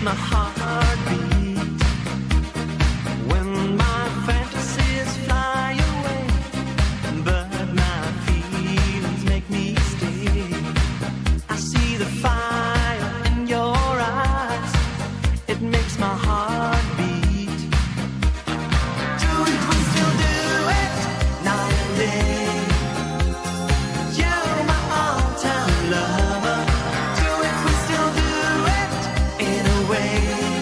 my heart beat. When my fantasies fly away, but my feelings make me stay. I see the fire in your eyes, it makes my heart beat. Do it, we still do it, night and day. You're my all-time lover. Do it, we still do it, in a way,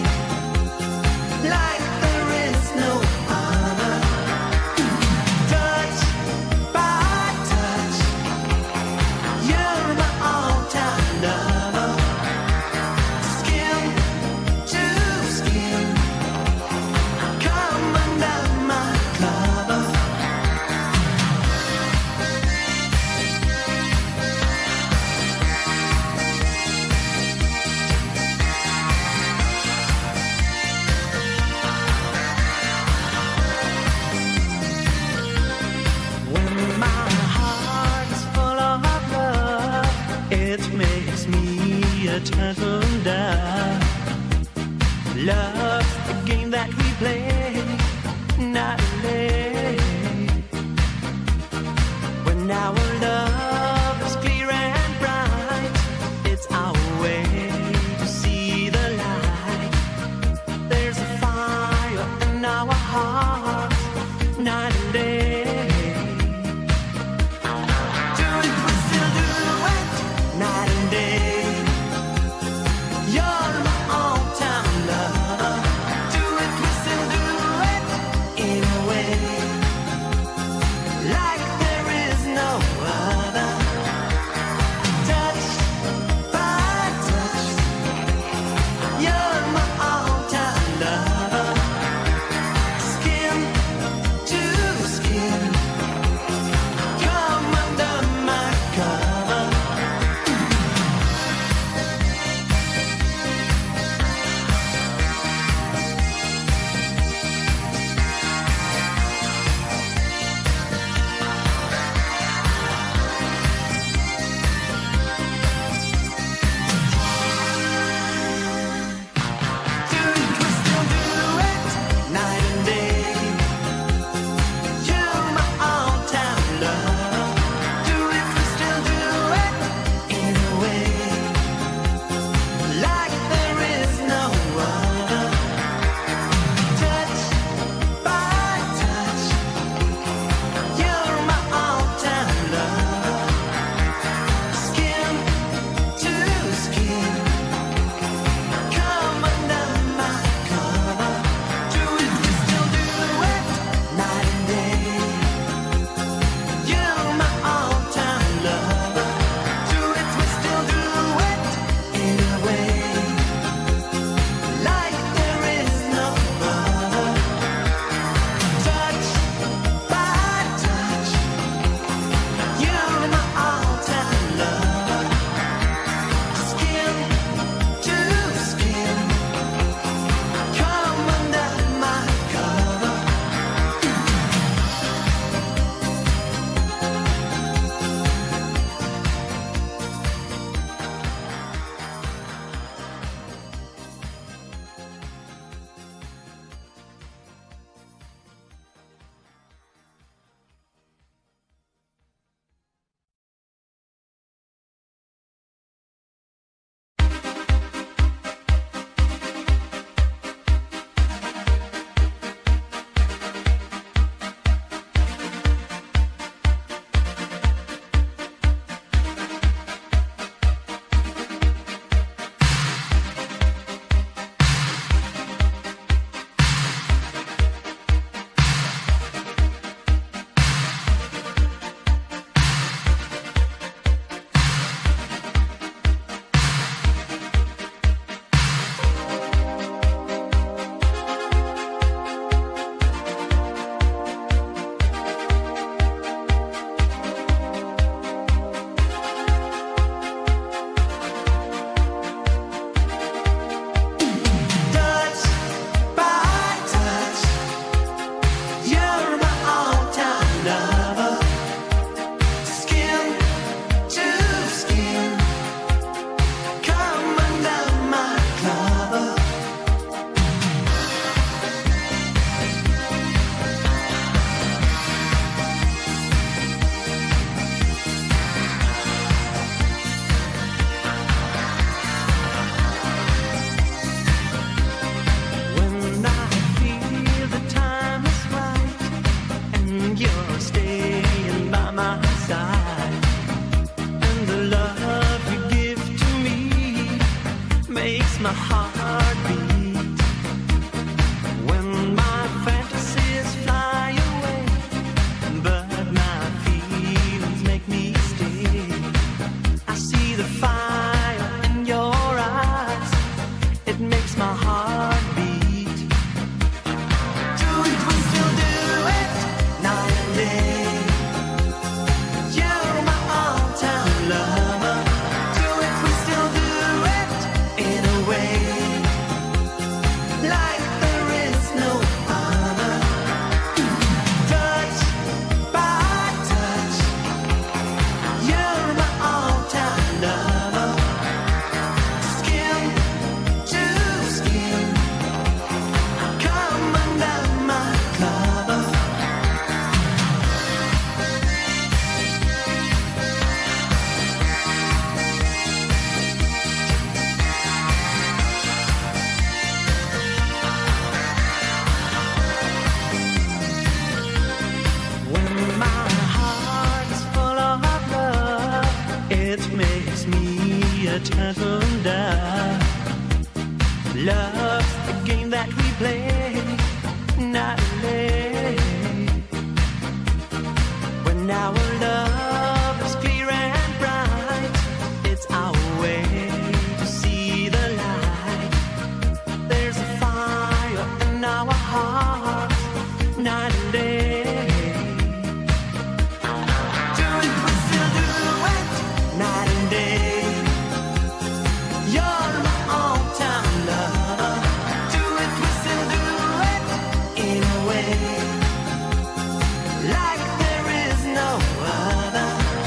like there is no other. Touch by touch, you're my all-time lover. Skin to skin, come under my cover. When my heart is full of love, it makes me a turtle dove. Love's the game that we play, not play. When our love is clear and bright, it's our way to see the light. There's a fire in our hearts, night and day. Do it, we still do it, night and day. You're my all-time lover. makes my heart beat. When my fantasies fly away, but my feelings make me stay. I see the fire in your eyes, it makes my heart beat. Do it, we still do it, night and day. You're my all-time lover. Do it, we still do it, in a way, like there is no other. Touch by touch, you're my all-time lover. Skin to skin, come under my cover. When my heart is full of love, it makes me a turtle dove. Love's the game that we play nightly. When our love is clear and bright, it's our way to see the light. There's a fire in our hearts, night and day. Do it, we still do it, night and day. You're my all-time lover. Do it, we still do it, in a way, like there is no other.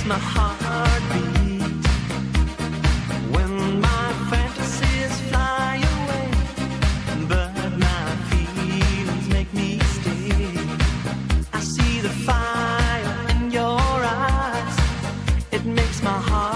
my heart beat. When my fantasies fly away, but my feelings make me stay. I see the fire in your eyes, it makes my heart